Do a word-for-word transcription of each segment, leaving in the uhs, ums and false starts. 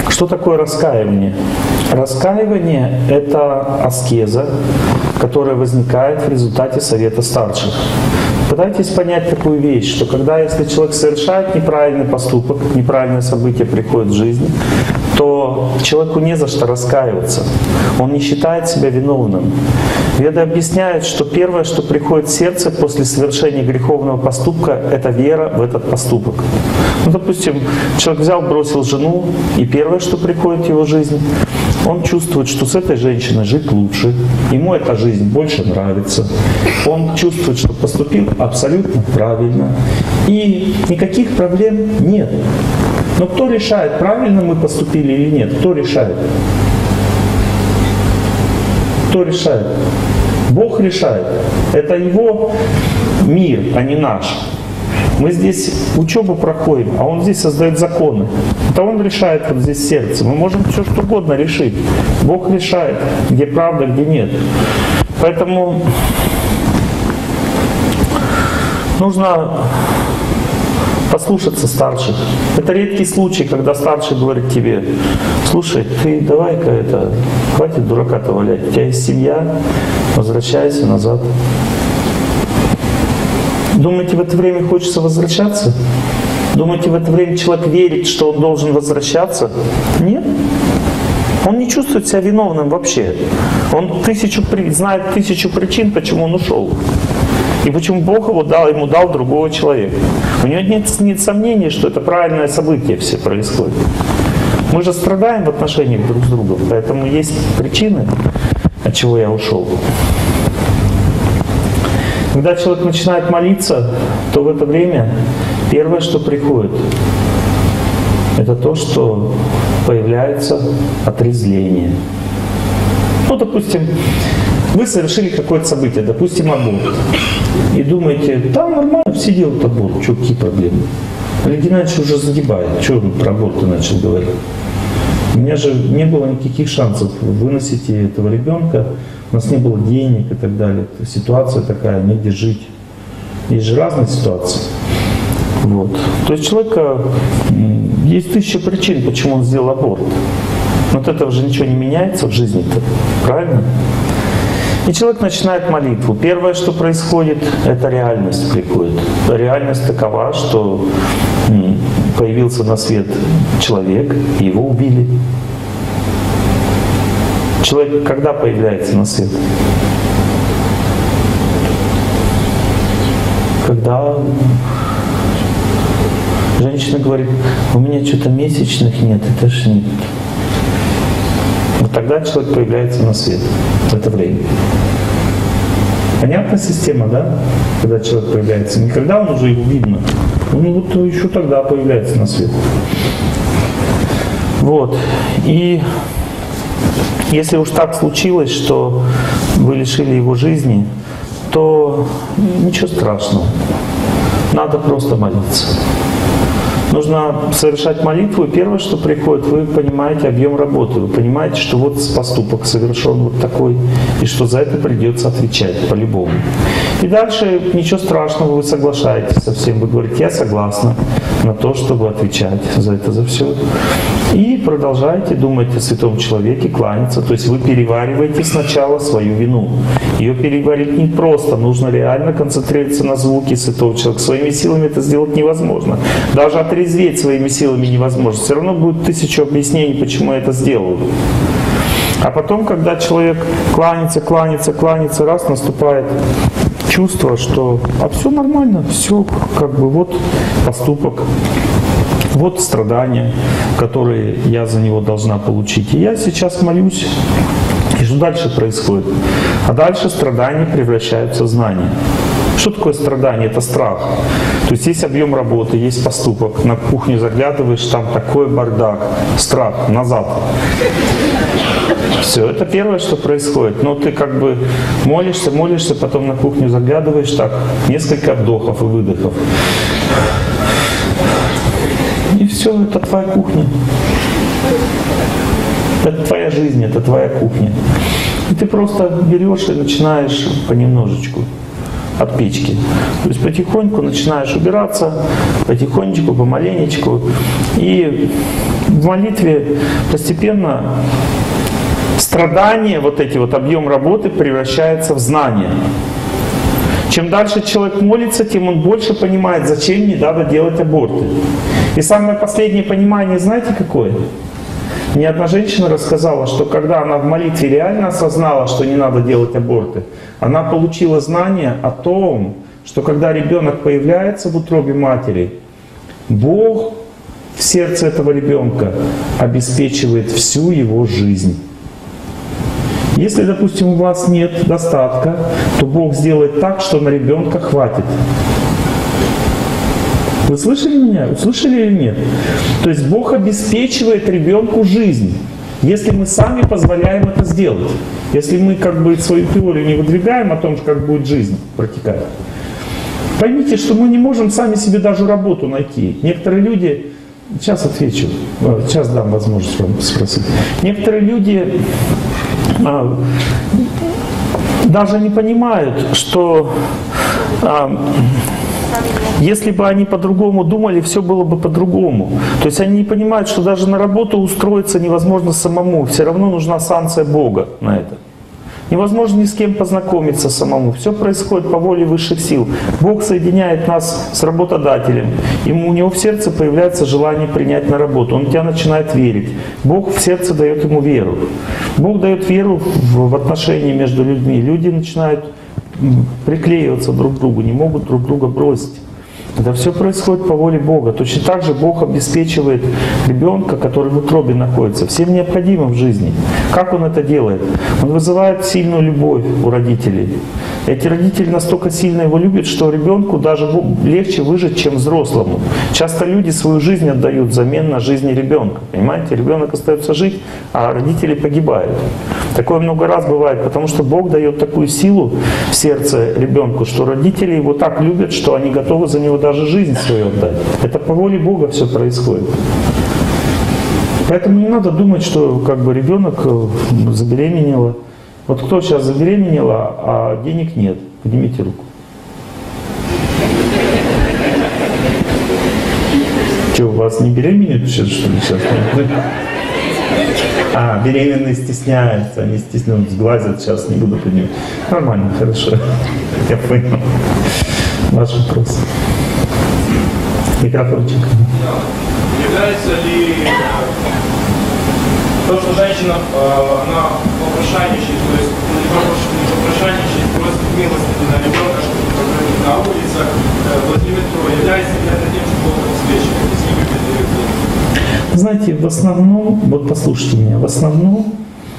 Что такое раскаивание? Раскаивание — это аскеза, которая возникает в результате совета старших. Пытайтесь понять такую вещь, что когда, если человек совершает неправильный поступок, неправильное событие приходит в жизнь, то человеку не за что раскаиваться. Он не считает себя виновным. Веды объясняют, что первое, что приходит в сердце после совершения греховного поступка, это вера в этот поступок. Ну, допустим, человек взял, бросил жену, и первое, что приходит в его жизнь, он чувствует, что с этой женщиной жить лучше, ему эта жизнь больше нравится. Он чувствует, что поступил абсолютно правильно, и никаких проблем нет. Но кто решает, правильно мы поступили или нет? Кто решает? Кто решает? Бог решает. Это Его мир, а не наш. Мы здесь учебу проходим, а Он здесь создает законы. Это Он решает вот здесь сердце. Мы можем все что угодно решить. Бог решает, где правда, где нет. Поэтому нужно послушаться старших. Это редкий случай, когда старший говорит тебе: слушай, ты давай-ка это, хватит дурака-то валять, у тебя есть семья, возвращайся назад. Думаете, в это время хочется возвращаться? Думаете, в это время человек верит, что он должен возвращаться? Нет. Он не чувствует себя виновным вообще. Он тысячу, знает тысячу причин, почему он ушел. И почему Бог его дал, ему дал другого человека. У него нет, нет сомнений, что это правильное событие все происходит. Мы же страдаем в отношениях друг с другом, поэтому есть причины, от чего я ушел. Когда человек начинает молиться, то в это время первое, что приходит, это то, что появляется отрезвление. Ну, допустим, вы совершили какое-то событие, допустим, аборт. И думаете, да, нормально, все делают аборт, что, какие проблемы? Олег Геннадьевич уже загибает, что он про аборты начал говорить? У меня же не было никаких шансов выносить этого ребенка, у нас не было денег и так далее. Ситуация такая, негде жить. Есть же разные ситуации. Вот. То есть у человека есть тысяча причин, почему он сделал аборт. Но от этого же ничего не меняется в жизни-то, правильно? И человек начинает молитву. Первое, что происходит, это реальность приходит. Реальность такова, что появился на свет человек, и его убили. Человек когда появляется на свет? Когда женщина говорит: у меня что-то месячных нет, это ж нет. Вот тогда человек появляется на свет в это время. Понятная система, да? Когда человек появляется. Не когда он уже его видно, он вот еще тогда появляется на свет. Вот. И если уж так случилось, что вы лишили его жизни, то ничего страшного. Надо просто молиться. Нужно совершать молитву, и первое, что приходит, вы понимаете объем работы, вы понимаете, что вот поступок совершен вот такой, и что за это придется отвечать по-любому. И дальше ничего страшного, вы соглашаетесь со всем, вы говорите: я согласна на то, чтобы отвечать за это, за все. И продолжаете думать о святом человеке, кланяться, то есть вы перевариваете сначала свою вину. Ее переварить не просто, нужно реально концентрироваться на звуке святого человека. Своими силами это сделать невозможно. Даже отрезветь своими силами невозможно. Все равно будет тысячу объяснений, почему я это сделаю. А потом, когда человек кланяется, кланяется, кланяется, раз, наступает чувство, что а все нормально, все как бы вот поступок, вот страдания, которые я за него должна получить. И я сейчас молюсь. И что дальше происходит? А дальше страдания превращаются в знание. Что такое страдание? Это страх. То есть есть объем работы, есть поступок. На кухню заглядываешь, там такой бардак. Страх. Назад. Все. Это первое, что происходит. Но ты как бы молишься, молишься, потом на кухню заглядываешь, так, несколько вдохов и выдохов. И все, это твоя кухня. Это твоя жизнь, это твоя кухня. И ты просто берешь и начинаешь понемножечку от печки. То есть потихоньку начинаешь убираться, потихонечку, помаленечку. И в молитве постепенно страдания, вот эти вот объем работы превращается в знание. Чем дальше человек молится, тем он больше понимает, зачем не надо делать аборты. И самое последнее понимание, знаете какое? Мне одна женщина рассказала, что когда она в молитве реально осознала, что не надо делать аборты, она получила знание о том, что когда ребенок появляется в утробе матери, Бог в сердце этого ребенка обеспечивает всю его жизнь. Если, допустим, у вас нет достатка, то Бог сделает так, что на ребенка хватит. Вы слышали меня? Услышали или нет? То есть Бог обеспечивает ребенку жизнь, если мы сами позволяем это сделать. Если мы как бы свою теорию не выдвигаем о том, как будет жизнь протекать. Поймите, что мы не можем сами себе даже работу найти. Некоторые люди... Сейчас отвечу. Сейчас дам возможность вам спросить. Некоторые люди а, даже не понимают, что а, если бы они по-другому думали, все было бы по-другому. То есть они не понимают, что даже на работу устроиться невозможно самому. Все равно нужна санкция Бога на это. Невозможно ни с кем познакомиться самому. Все происходит по воле высших сил. Бог соединяет нас с работодателем. Ему, у него в сердце появляется желание принять на работу. Он в тебя начинает верить. Бог в сердце дает ему веру. Бог дает веру в, в отношения между людьми. Люди начинают приклеиваться друг к другу, не могут друг друга бросить. Это все происходит по воле Бога. Точно так же Бог обеспечивает ребенка, который в утробе находится, всем необходимым в жизни. Как Он это делает? Он вызывает сильную любовь у родителей. Эти родители настолько сильно его любят, что ребенку даже легче выжить, чем взрослому. Часто люди свою жизнь отдают взамен на жизни ребенка. Понимаете? Ребенок остается жить, а родители погибают. Такое много раз бывает, потому что Бог дает такую силу в сердце ребенку, что родители его так любят, что они готовы за него даже жизнь свою отдать. Это по воле Бога все происходит. Поэтому не надо думать, что как бы ребенок забеременела. Вот кто сейчас забеременела, а денег нет? Поднимите руку. Что, у вас не беременеют сейчас, что ли, сейчас? А, беременные стесняются, они стесняются, сглазят, сейчас не буду поднимать. Нормально, хорошо. Я понял. Ваш вопрос. Микрофончик. Является ли то, что женщина, она попрошайничает, то есть не попрошайничает, просит милости на ребенка, чтобы покормить на улицах, возле метро, является ли это тем, что Бог обеспечивает, если любит? Знаете, в основном, вот послушайте меня, в основном,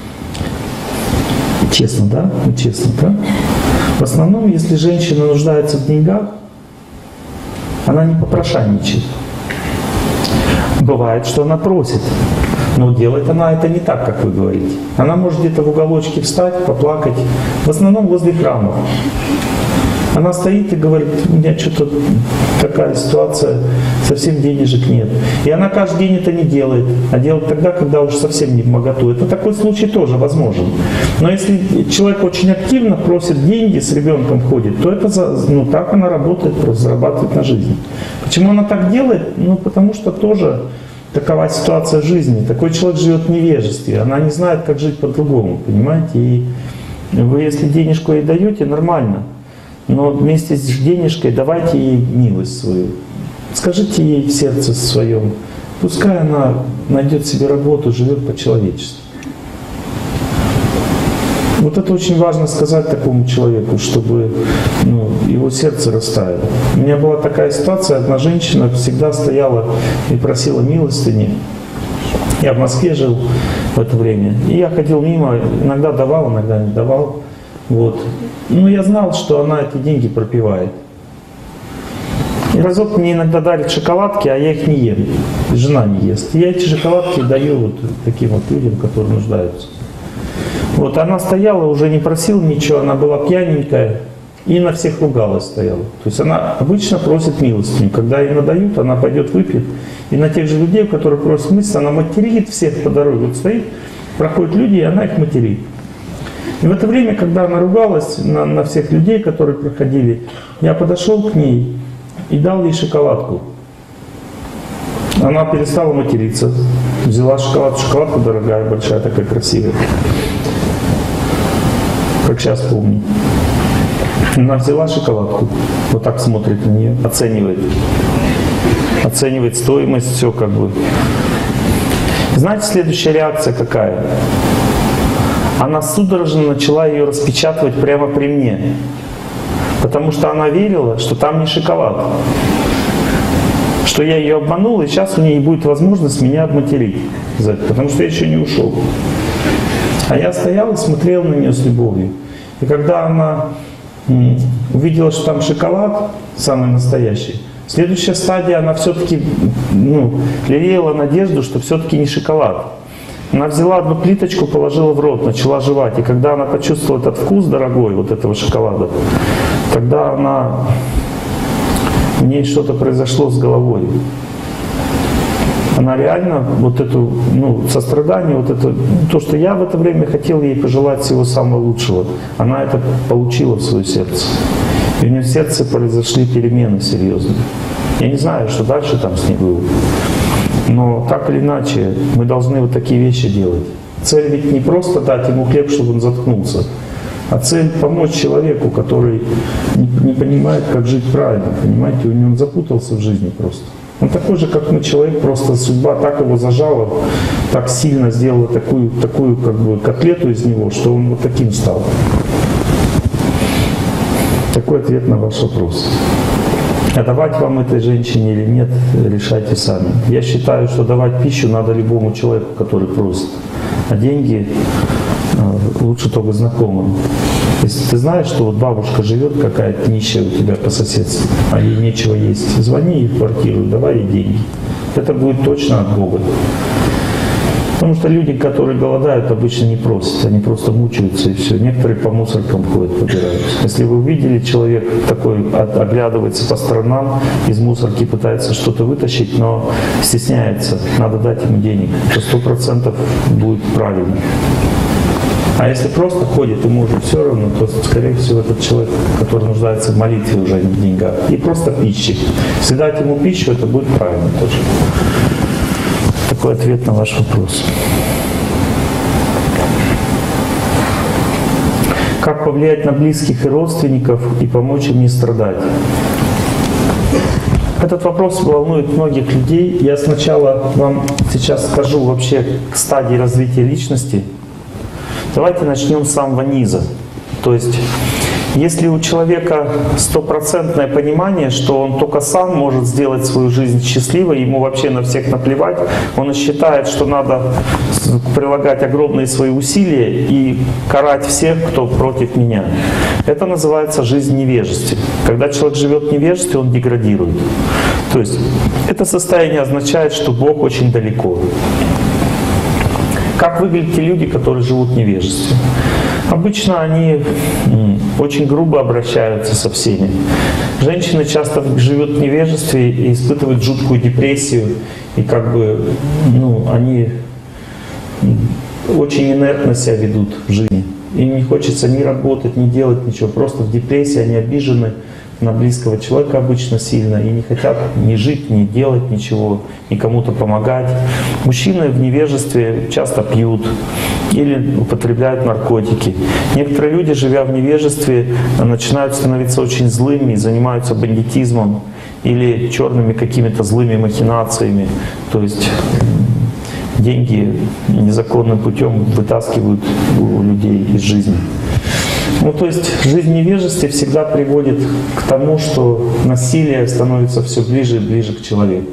честно, да? Ну, честно, да? В основном, если женщина нуждается в деньгах, она не попрошайничает. Бывает, что она просит, но делает она это не так, как вы говорите. Она может где-то в уголочке встать, поплакать, в основном возле храмов. Она стоит и говорит: у меня что-то такая ситуация, совсем денежек нет. И она каждый день это не делает, а делает тогда, когда уже совсем не вмоготу. Это такой случай тоже возможен. Но если человек очень активно просит деньги, с ребенком ходит, то это, ну, так она работает, просто зарабатывает на жизнь. Почему она так делает? Ну, потому что тоже такова ситуация в жизни. Такой человек живет в невежестве, она не знает, как жить по-другому, понимаете? И вы, если денежку ей даете, нормально. Но вместе с денежкой давайте ей милость свою. Скажите ей в сердце своем, пускай она найдет себе работу, живет по-человечески. Вот это очень важно сказать такому человеку, чтобы, ну, его сердце растаяло. У меня была такая ситуация, одна женщина всегда стояла и просила милостыни. Я в Москве жил в это время. И я ходил мимо, иногда давал, иногда не давал. Вот. Но я знал, что она эти деньги пропивает. И разок мне иногда дарят шоколадки, а я их не ем. Жена не ест. И я эти шоколадки даю вот таким вот людям, которые нуждаются. Вот она стояла, уже не просила ничего, она была пьяненькая и на всех ругалась стояла. То есть она обычно просит милостыню. Когда ей надают, она пойдет выпьет. И на тех же людей, которые просят милостыню, она материт всех по дороге. Вот стоит, проходят люди, и она их материт. И в это время, когда она ругалась на, на всех людей, которые проходили, я подошел к ней и дал ей шоколадку. Она перестала материться. взяла шоколад, шоколадка дорогая, большая, такая красивая. Как сейчас помню. Она взяла шоколадку, вот так смотрит на нее, оценивает. Оценивает стоимость, все как бы. Знаете, следующая реакция какая? Она судорожно начала ее распечатывать прямо при мне. Потому что она верила, что там не шоколад. Что я ее обманул, и сейчас у нее будет возможность меня обматерить. Потому что я еще не ушел. А я стоял и смотрел на нее с любовью. И когда она м, увидела, что там шоколад, самый настоящий, следующая стадия, она все-таки ну, лелеяла надежду, что все-таки не шоколад. Она взяла одну плиточку, положила в рот, начала жевать. И когда она почувствовала этот вкус дорогой, вот этого шоколада, тогда она, в ней что-то произошло с головой. Она реально вот эту, ну, сострадание, вот это, то, что я в это время хотел ей пожелать всего самого лучшего, она это получила в свое сердце. И у нее в сердце произошли перемены серьезные. Я не знаю, что дальше там с ней было. Но так или иначе, мы должны вот такие вещи делать. Цель ведь не просто дать ему хлеб, чтобы он заткнулся, а цель помочь человеку, который не, не понимает, как жить правильно. Понимаете, у него он запутался в жизни просто. Он такой же, как мы, человек, просто судьба так его зажала, так сильно сделала такую, такую как бы котлету из него, что он вот таким стал. Такой ответ на ваш вопрос. А давать вам этой женщине или нет, решайте сами. Я считаю, что давать пищу надо любому человеку, который просит. А деньги лучше только знакомым. Если ты знаешь, что вот бабушка живет какая-то нищая у тебя по соседству, а ей нечего есть, звони ей в квартиру, давай ей деньги. Это будет точно от Бога. Потому что люди, которые голодают, обычно не просят, они просто мучаются и все. Некоторые по мусоркам ходят, побираются. Если вы увидели, человек такой оглядывается по сторонам, из мусорки пытается что-то вытащить, но стесняется, надо дать ему денег, то сто процентов будет правильно. А если просто ходит, ему уже все равно, то, скорее всего, этот человек, который нуждается в молитве, уже не в деньгах. И просто пищи. Если дать ему пищу, это будет правильно тоже. Такой ответ на ваш вопрос. Как повлиять на близких и родственников и помочь им не страдать? Этот вопрос волнует многих людей. Я сначала вам сейчас скажу вообще к стадии развития личности. Давайте начнем с самого низа. То есть, если у человека стопроцентное понимание, что он только сам может сделать свою жизнь счастливой, ему вообще на всех наплевать, он и считает, что надо прилагать огромные свои усилия и карать всех, кто против меня. Это называется жизнь в невежестве. Когда человек живет в невежестве, он деградирует. То есть, это состояние означает, что Бог очень далеко. Как выглядят те люди, которые живут в невежестве? Обычно они очень грубо обращаются со всеми. Женщины часто живут в невежестве и испытывают жуткую депрессию. И как бы, ну, они очень инертно себя ведут в жизни. Им не хочется ни работать, ни делать ничего. Просто в депрессии они обижены на близкого человека обычно сильно и не хотят ни жить, ни делать ничего, ни кому-то помогать. Мужчины в невежестве часто пьют или употребляют наркотики. Некоторые люди, живя в невежестве, начинают становиться очень злыми, занимаются бандитизмом или черными какими-то злыми махинациями. То есть деньги незаконным путем вытаскивают у людей из жизни. Ну, то есть жизнь в невежестве всегда приводит к тому, что насилие становится все ближе и ближе к человеку.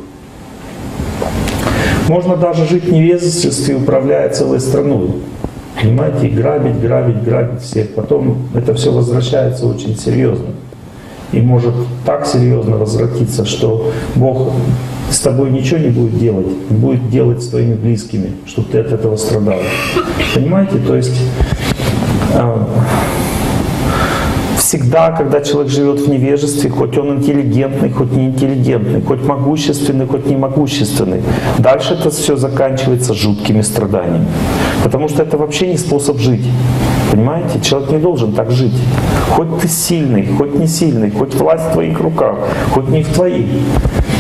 Можно даже жить в невежестве, управляя целой страной. Понимаете, грабить, грабить, грабить всех. Потом это все возвращается очень серьезно. И может так серьезно возвратиться, что Бог с тобой ничего не будет делать, будет делать с твоими близкими, чтобы ты от этого страдал. Понимаете, то есть всегда, когда человек живет в невежестве, хоть он интеллигентный, хоть не интеллигентный, хоть могущественный, хоть не могущественный, дальше это все заканчивается жуткими страданиями. Потому что это вообще не способ жить. Понимаете? Человек не должен так жить. Хоть ты сильный, хоть не сильный, хоть власть в твоих руках, хоть не в твоих.